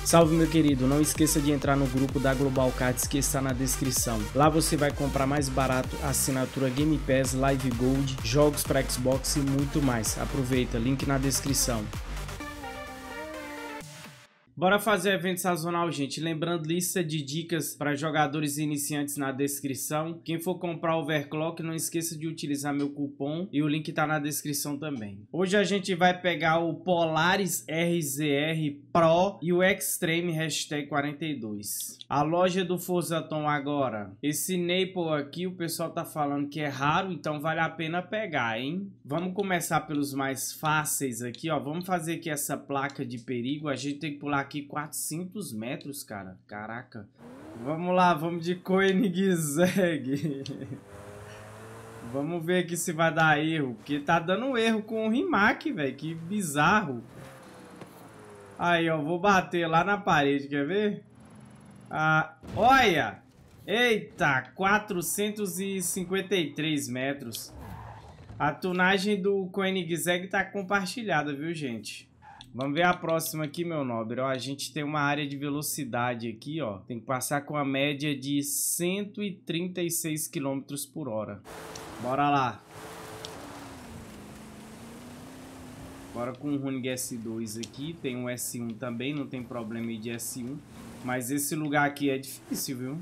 Salve, meu querido, não esqueça de entrar no grupo da Global Cards que está na descrição. Lá você vai comprar mais barato a assinatura Game Pass, Live Gold, jogos para Xbox e muito mais. Aproveita, link na descrição. Bora fazer o evento sazonal, gente. Lembrando, lista de dicas para jogadores iniciantes na descrição. Quem for comprar Overclock, não esqueça de utilizar meu cupom e o link tá na descrição também. Hoje a gente vai pegar o Polaris RZR Pro e o Extreme #42. A loja do Forzaton agora. Esse Naple aqui, o pessoal tá falando que é raro, então vale a pena pegar, hein? Vamos começar pelos mais fáceis aqui, ó. Vamos fazer aqui essa placa de perigo. A gente tem que pular aqui 400 metros, cara. Caraca. Vamos lá, vamos de Koenigsegg. Vamos ver aqui se vai dar erro. Porque tá dando erro com o Rimac, velho. Que bizarro. Aí, ó. Vou bater lá na parede, quer ver? Ah, olha! Eita, 453 metros. A tunagem do Koenigsegg tá compartilhada, viu, gente? Vamos ver a próxima aqui, meu nobre. Ó, a gente tem uma área de velocidade aqui, ó. Tem que passar com a média de 136 km por hora. Bora lá. Bora com o Honig S2 aqui. Tem um S1 também, não tem problema aí de S1. Mas esse lugar aqui é difícil, viu?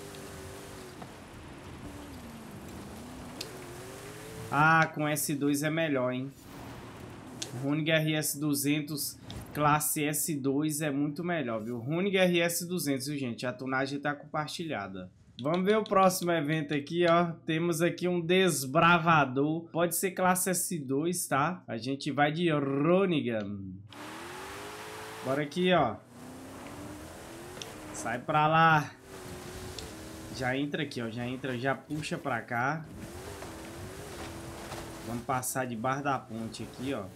Ah, com S2 é melhor, hein? Honig RS200 classe S2 é muito melhor, viu? Honig RS200, viu, gente? A tunagem tá compartilhada. Vamos ver o próximo evento aqui, ó. Temos aqui um desbravador. Pode ser classe S2, tá? A gente vai de Ronigan. Bora aqui, ó. Sai pra lá. Já entra aqui, ó. Já entra, já puxa pra cá. Vamos passar debaixo da ponte aqui, ó.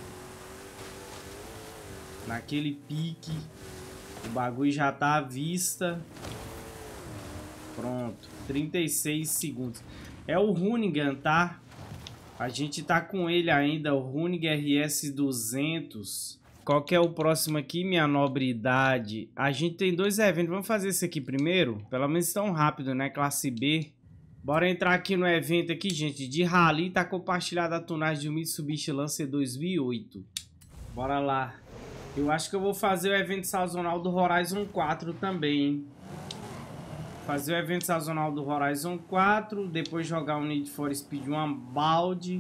Naquele pique. O bagulho já tá à vista. Pronto. 36 segundos. É o Hoonigan, tá? A gente tá com ele ainda. O Honig RS200. Qual que é o próximo aqui, minha nobre idade? A gente tem dois eventos. Vamos fazer esse aqui primeiro. Pelo menos tão rápido, né? Classe B. Bora entrar aqui no evento aqui, gente. De Rally, tá compartilhada a tunagem de um Mitsubishi Lancer 2008. Bora lá. Eu acho que eu vou fazer o evento sazonal do Horizon 4 também, hein? Fazer o evento sazonal do Horizon 4. Depois jogar o Need for Speed uma balde.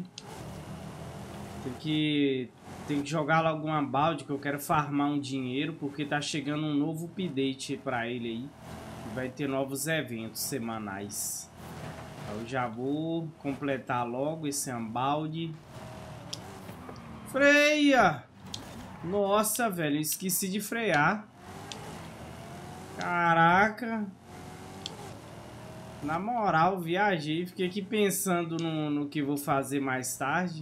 Tem que jogar logo uma balde, que eu quero farmar um dinheiro. Porque tá chegando um novo update pra ele aí. Vai ter novos eventos semanais. Eu já vou completar logo esse ambalde. Freia! Nossa, velho, esqueci de frear. Caraca. Na moral, viajei. Fiquei aqui pensando no que vou fazer mais tarde.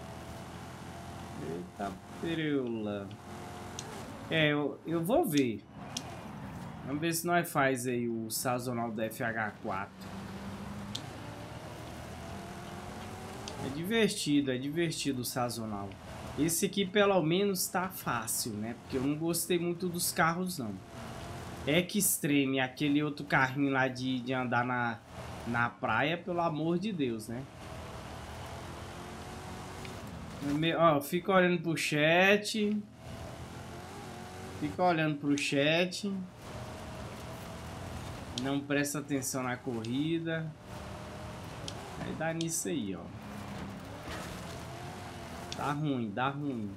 Eita pereula. É, eu vou ver. Vamos ver se nós faz aí o sazonal do FH4. É divertido o sazonal. Esse aqui pelo menos tá fácil, né? Porque eu não gostei muito dos carros, não. Extreme, aquele outro carrinho lá de andar na praia, pelo amor de Deus, né? Ó, fica olhando pro chat. Fica olhando pro chat. Não presta atenção na corrida. Aí dá nisso aí, ó. Dá ruim, dá ruim.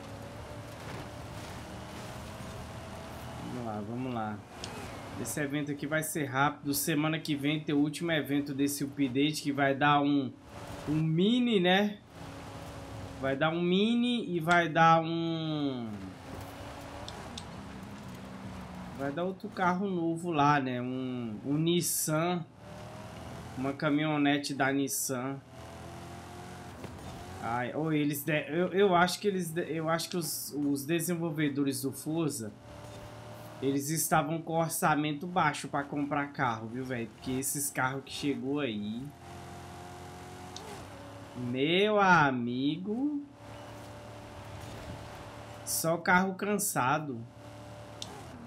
Vamos lá, vamos lá. Esse evento aqui vai ser rápido. Semana que vem tem o último evento desse update, que vai dar um mini, né? Vai dar um mini e vai dar um... Vai dar outro carro novo lá, né? Um Nissan. Uma caminhonete da Nissan. Ai, ou eles eu acho que os desenvolvedores do Forza, eles estavam com orçamento baixo para comprar carro, viu, velho? Porque esses carros que chegou aí, meu amigo, só carro cansado.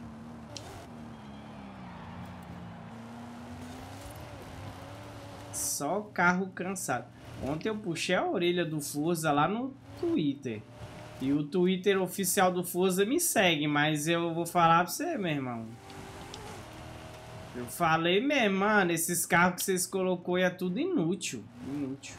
só carro cansado. Ontem eu puxei a orelha do Forza lá no Twitter. E o Twitter oficial do Forza me segue, mas eu vou falar pra você, meu irmão. Eu falei mesmo, mano, esses carros que vocês colocou aí é tudo inútil. Inútil.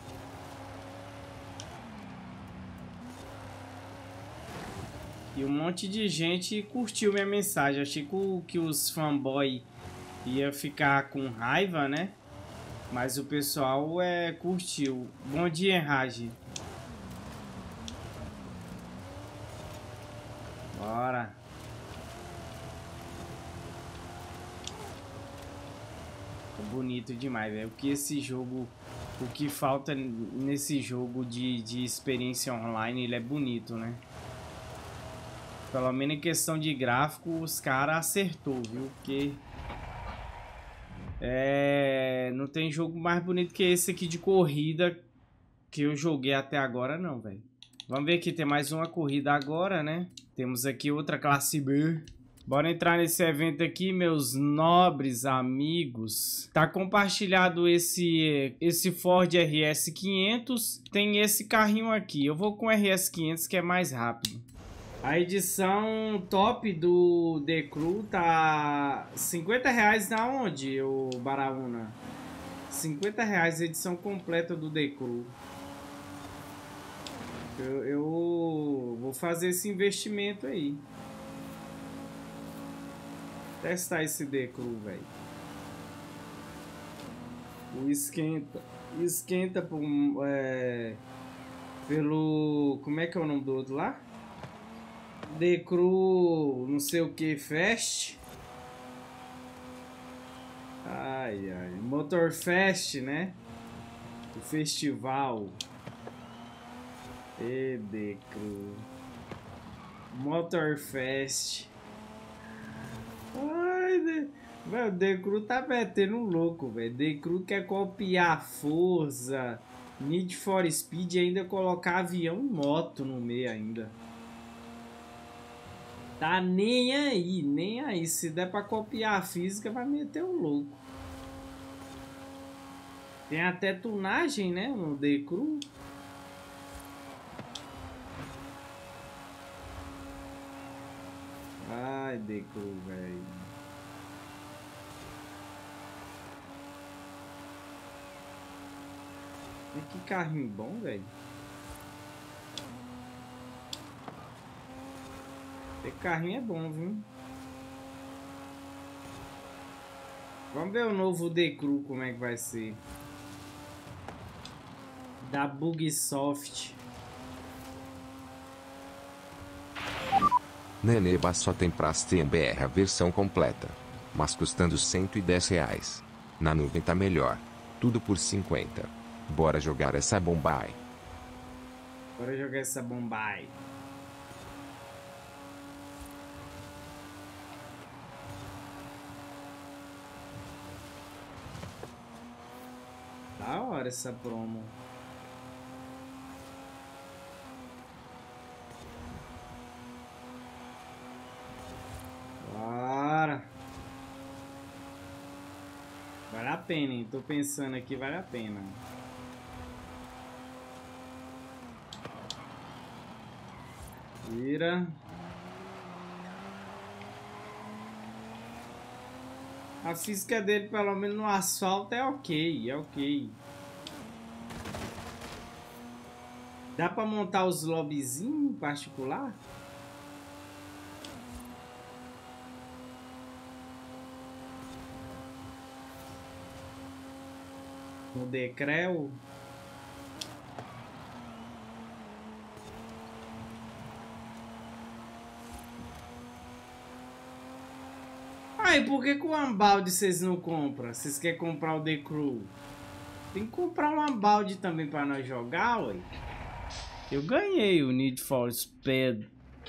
E um monte de gente curtiu minha mensagem. Achei que os fanboy ia ficar com raiva, né? Mas o pessoal curtiu. Bom dia, Enrage. Bora. Bonito demais, velho. O que esse jogo... O que falta nesse jogo de experiência online, ele é bonito, né? Pelo menos em questão de gráfico, os caras acertou, viu? Porque... não tem jogo mais bonito que esse aqui de corrida que eu joguei até agora, não, velho. Vamos ver aqui, tem mais uma corrida agora, né? Temos aqui outra classe B. Bora entrar nesse evento aqui, meus nobres amigos. Tá compartilhado esse Ford RS 500. Tem esse carrinho aqui. Eu vou com o RS 500 que é mais rápido. A edição top do The Crew tá R$50 na onde, o Baraúna? R$50 a edição completa do The Crew. Eu vou fazer esse investimento aí. Testar esse The Crew, velho. O esquenta pelo... Como é que é o nome do outro lá? The Crew, não sei o que, Fest. Ai, ai. Motor Fest, né? O festival. E The Crew. Motor Fest. Ai, velho, The Crew tá metendo louco, velho. The Crew quer copiar Forza, Need for Speed e ainda colocar avião e moto no meio ainda. Tá nem aí, nem aí. Se der pra copiar a física, vai meter o louco. Tem até tunagem, né, no The Crew. Ai, The Crew, velho. Que carrinho bom, velho. Esse carrinho é bom, viu? Vamos ver o novo The Crew, como é que vai ser. Da Bugsoft. Neneba só tem pra Steam BR a versão completa, mas custando R$110. Na nuvem tá melhor. Tudo por 50. Bora jogar essa bomba aí. Bora jogar essa bomba aí. Da hora essa promo. Bora. Vale a pena, hein? Tô pensando aqui, vale a pena. Vira. A física dele, pelo menos no asfalto, é ok, é ok. Dá pra montar os lobbyzinhos em particular? No Decreu? Ai, por que com o Unbound vocês não compram? Vocês querem comprar o The Crew? Tem que comprar um Unbound também pra nós jogar, ué. Eu ganhei o Need for Speed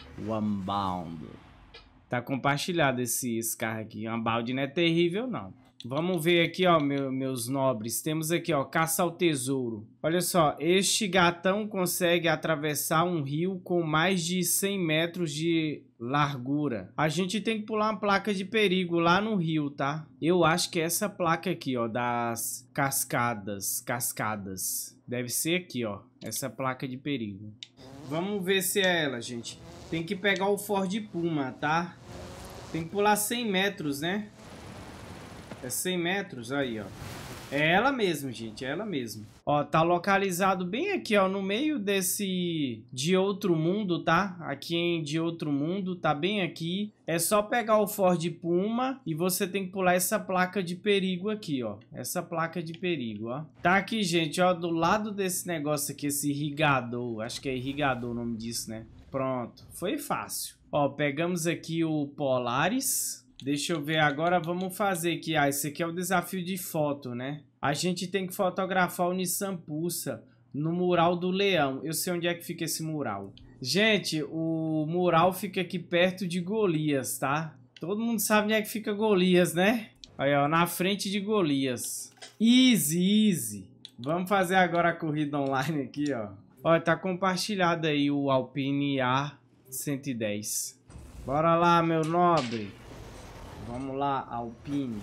Unbound. Tá compartilhado esse carro aqui. Unbound não é terrível, não. Vamos ver aqui, ó, meus nobres. Temos aqui, ó, caça ao tesouro. Olha só, este gatão consegue atravessar um rio com mais de 100 metros de largura. A gente tem que pular uma placa de perigo lá no rio, tá? Eu acho que é essa placa aqui, ó, das cascadas. Deve ser aqui, ó, essa placa de perigo. Vamos ver se é ela, gente. Tem que pegar o Ford Puma, tá? Tem que pular 100 metros, né? É 100 metros, aí, ó. É ela mesmo, gente, é ela mesmo. Ó, tá localizado bem aqui, ó, no meio desse De Outro Mundo, tá? Aqui em De Outro Mundo, tá bem aqui. É só pegar o Ford Puma e você tem que pular essa placa de perigo aqui, ó. Essa placa de perigo, ó. Tá aqui, gente, ó, do lado desse negócio aqui, esse irrigador. Acho que é irrigador o nome disso, né? Pronto, foi fácil. Ó, pegamos aqui o Polaris. Deixa eu ver agora, vamos fazer aqui. Ah, esse aqui é o desafio de foto, né? A gente tem que fotografar o Nissan Pulsar no mural do leão. Eu sei onde é que fica esse mural. Gente, o mural fica aqui perto de Golias, tá? Todo mundo sabe onde é que fica Golias, né? Aí, ó, na frente de Golias. Easy, easy. Vamos fazer agora a corrida online aqui, ó. Ó, tá compartilhado aí o Alpine A110. Bora lá, meu nobre. Vamos lá, Alpine.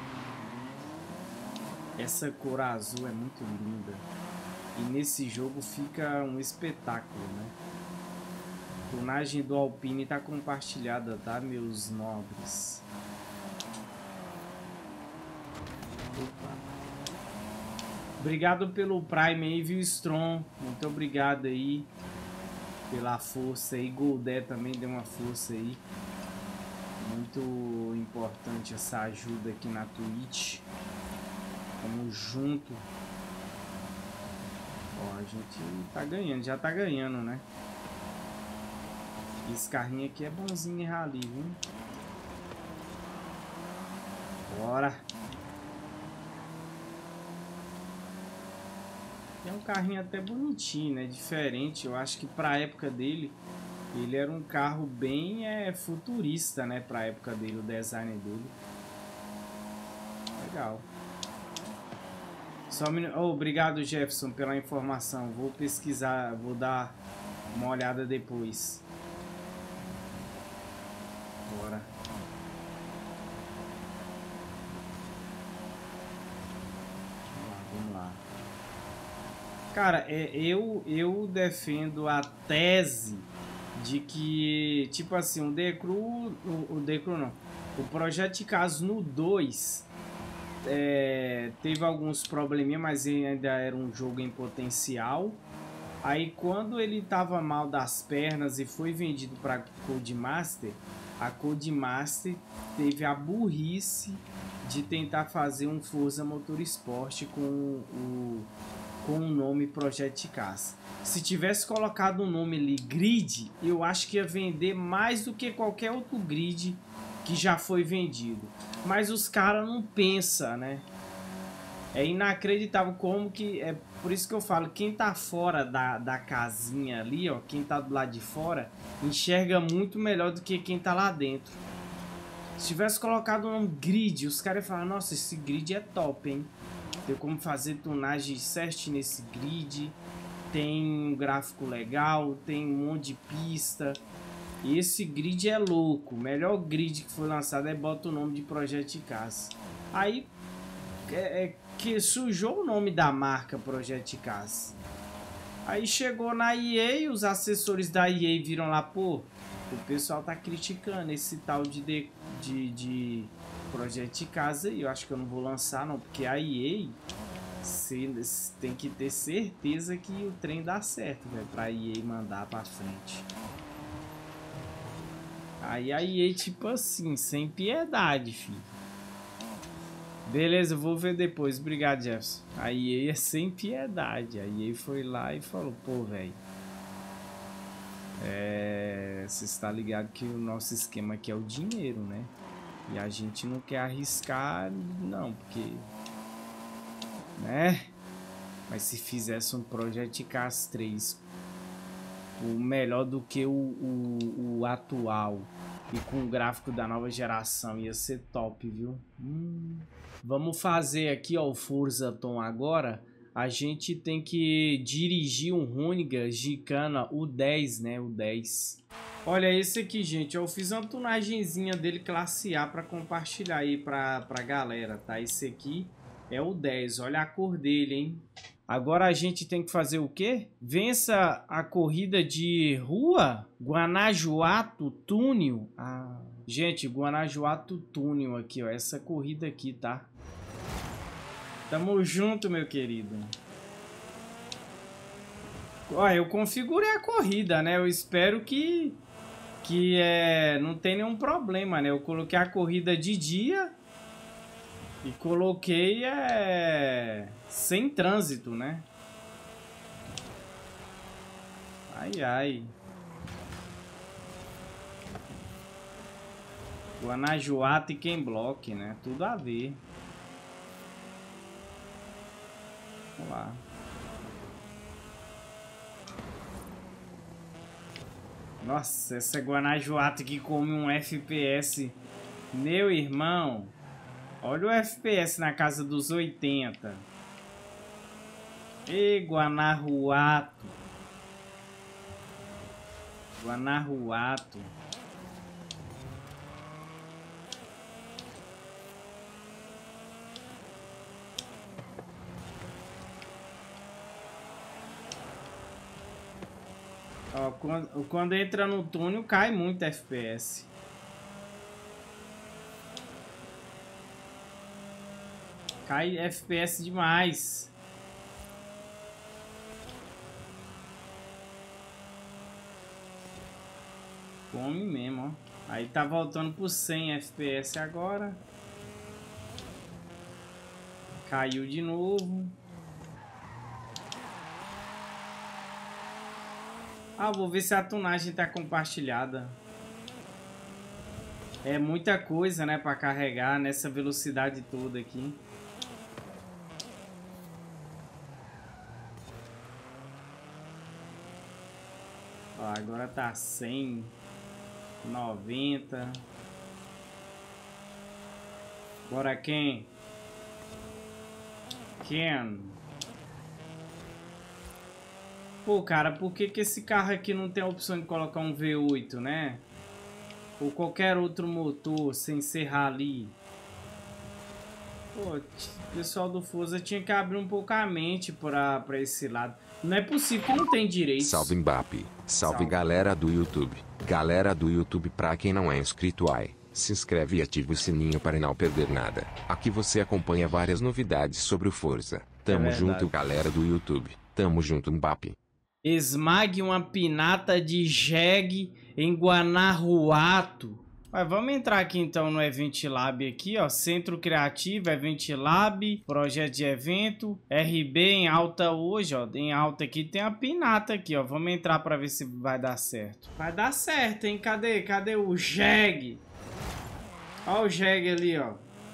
Essa cor azul é muito linda. E nesse jogo fica um espetáculo, né? A tunagem do Alpine tá compartilhada, tá, meus nobres? Opa. Obrigado pelo Prime aí, viu, Strong? Muito obrigado aí pela força aí. Goldé também deu uma força aí. Muito importante essa ajuda aqui na Twitch. Tamo junto. Ó, a gente tá ganhando, já tá ganhando, né? Esse carrinho aqui é bonzinho em rally, viu? Bora! É um carrinho até bonitinho, né? Diferente. Eu acho que pra época dele, ele era um carro bem futurista, né? Pra época dele, o design dele. Legal. Só um minuto. Oh, obrigado, Jefferson, pela informação. Vou pesquisar, vou dar uma olhada depois. Bora. Vamos lá. Cara, eu defendo a tese de que, tipo assim, o Decru não. O Project Cars no 2 teve alguns probleminhas, mas ainda era um jogo em potencial. Aí quando ele tava mal das pernas e foi vendido para Codemaster, a Codemaster teve a burrice de tentar fazer um Forza Motorsport com o nome Project Cars. Se tivesse colocado o nome ali Grid, eu acho que ia vender mais do que qualquer outro Grid que já foi vendido. Mas os caras não pensam, né? É inacreditável como que... É por isso que eu falo, quem tá fora da casinha ali, ó, quem tá do lado de fora, enxerga muito melhor do que quem tá lá dentro. Se tivesse colocado o nome Grid, os caras iam falar, nossa, esse Grid é top, hein? Tem como fazer tunagem certo nesse Grid, tem um gráfico legal, tem um monte de pista. E esse Grid é louco, o melhor Grid que foi lançado é bota o nome de Project Cars. Aí que sujou o nome da marca Project Cars. Aí chegou na EA, os assessores da EA viram lá, pô, o pessoal tá criticando esse tal de Project Cars aí. Eu acho que eu não vou lançar não, porque a EA tem que ter certeza que o trem dá certo, velho, pra EA mandar pra frente. Aí a EA, tipo assim, sem piedade, filho. Beleza, eu vou ver depois. Obrigado, Jefferson. A EA é sem piedade. A EA foi lá e falou, pô, velho, você está ligado que o nosso esquema aqui é o dinheiro, né? E a gente não quer arriscar, não, porque... né? Mas se fizesse um Project Cars 3 o melhor do que o atual, E com o gráfico da nova geração ia ser top, viu? Vamos fazer aqui, ó, o Forza Tom agora. A gente tem que dirigir um Hoonigan Gicana, o 10, né? O 10. Olha esse aqui, gente. Eu fiz uma tunagenzinha dele classe A para compartilhar aí pra galera, tá? Esse aqui é o 10. Olha a cor dele, hein? Agora a gente tem que fazer o quê? Vença a corrida de rua? Guanajuato Túnel. Ah, gente, Guanajuato Túnel aqui, ó. Essa corrida aqui, tá? Tamo junto, meu querido. Ó, eu configurei a corrida, né? Eu espero que não tem nenhum problema, né? Eu coloquei a corrida de dia e coloquei sem trânsito, né? Ai, ai. Guanajuato e Quembloque, né? Tudo a ver. Vamos lá. Nossa, essa Guanajuato que come um FPS. Meu irmão. Olha o FPS na casa dos 80. E Guanajuato. Guanajuato. Ó, quando entra no túnel cai muito FPS. Cai FPS demais. Come mesmo, ó. Aí tá voltando pro 100 FPS agora. Caiu de novo. Ah, vou ver se a tunagem tá compartilhada. É muita coisa, né, pra carregar nessa velocidade toda aqui. Ó, agora tá 100, 90. Bora, Ken. Pô, cara, por que esse carro aqui não tem a opção de colocar um V8, né? Ou qualquer outro motor sem ser rally? Pô, o pessoal do Forza tinha que abrir um pouco a mente pra esse lado. Não é possível que não tem direito. Salve Mbappé, salve galera do YouTube. Galera do YouTube, pra quem não é inscrito, se inscreve e ativa o sininho para não perder nada. Aqui você acompanha várias novidades sobre o Forza. Tamo junto, galera do YouTube. Tamo junto, Mbappé. Esmague uma pinata de jegue em Guanajuato. Mas vamos entrar aqui então no Event Lab aqui, ó. Centro Criativo, Event Lab, projeto de evento, RB em alta hoje, ó. Em alta aqui tem a pinata aqui, ó. Vamos entrar para ver se vai dar certo. Vai dar certo, hein? Cadê o jegue? Ó o jegue ali, ó.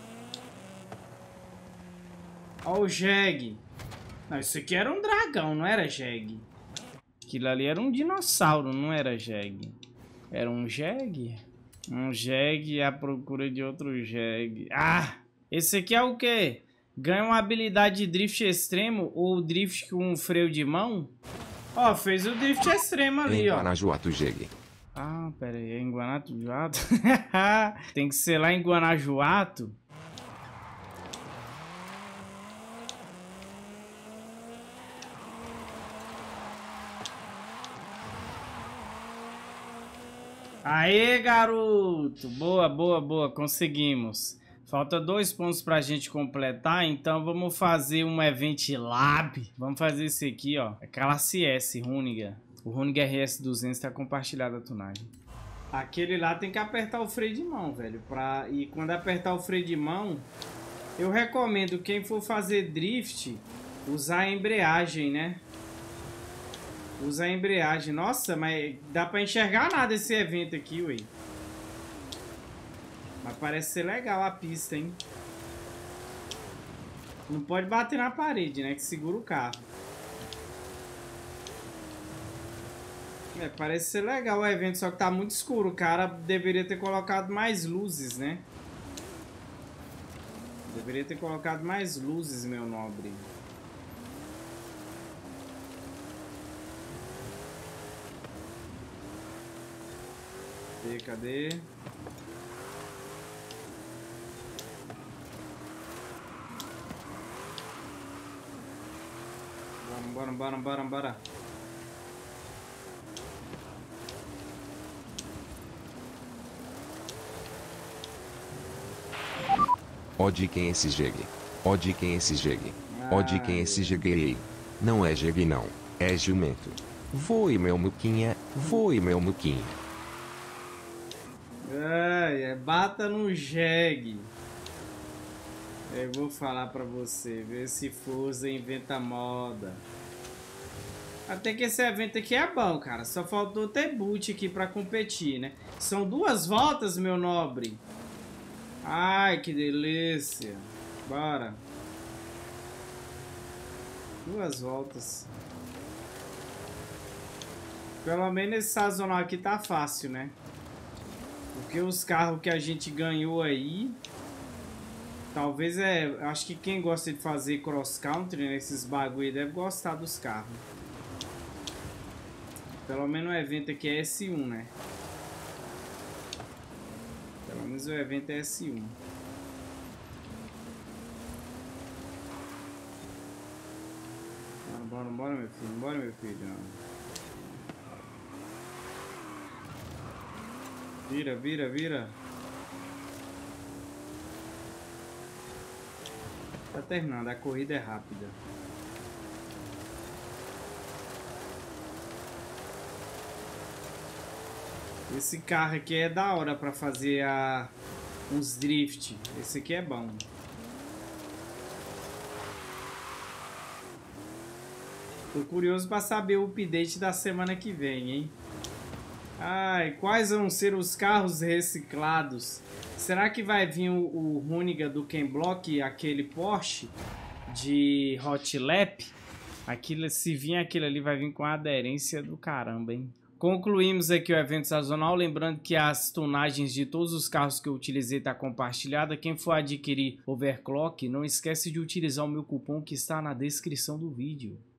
Ó o jegue. Não, isso aqui era um dragão, não era jegue. Aquilo ali era um dinossauro, não era jegue. Era um jegue? Um jegue à procura de outro jegue. Ah! Esse aqui é o quê? Ganha uma habilidade de drift extremo ou drift com freio de mão? Ó, fez o drift extremo ali, ó. Guanajuato jegue. Ah, pera aí, é em Guanajuato? Tem que ser lá em Guanajuato? Aê, garoto! Boa, boa, boa. Conseguimos. Falta 2 pontos pra gente completar, então vamos fazer um Event Lab. Vamos fazer esse aqui, ó. É classe S, Hoonigan. O Hoonigan RS200 tá compartilhado a tunagem. Aquele lá tem que apertar o freio de mão, velho. E quando apertar o freio de mão, eu recomendo quem for fazer drift, usar a embreagem, né? Usa a embreagem. Nossa, mas dá pra enxergar nada esse evento aqui, ué. Mas parece ser legal a pista, hein? Não pode bater na parede, né? Que segura o carro. É, parece ser legal o evento, só que tá muito escuro. O cara deveria ter colocado mais luzes, né? Deveria ter colocado mais luzes, meu nobre. Cadê? Bora. Ó de quem esse jegue. Ó de quem esse jegue. Ó de quem esse jeguei. Não é jegue não, é jumento. Voe meu muquinha, voe meu muquinha. Bata no jegue. Eu vou falar pra você, ver se Forza inventa moda. Até que esse evento aqui é bom, cara. Só faltou ter boot aqui pra competir, né? São 2 voltas, meu nobre. Ai, que delícia. Bora. 2 voltas. Pelo menos esse sazonal aqui tá fácil, né? Porque os carros que a gente ganhou aí... Talvez acho que quem gosta de fazer cross country nesses bagulho deve gostar dos carros. Pelo menos o evento aqui é S1, né? Pelo menos o evento é S1. Bora, meu filho. Bora, meu filho. Vira. Tá terminando, a corrida é rápida. Esse carro aqui é da hora pra fazer uns drift. Esse aqui é bom. Tô curioso pra saber o update da semana que vem, hein? Ai, quais vão ser os carros reciclados? Será que vai vir o Runiga do Ken Block, aquele Porsche de Hot Lap? Se vir aquele ali, vai vir com a aderência do caramba, hein? Concluímos aqui o evento sazonal, lembrando que as tonagens de todos os carros que eu utilizei tá compartilhada. Quem for adquirir Overclock, não esquece de utilizar o meu cupom que está na descrição do vídeo.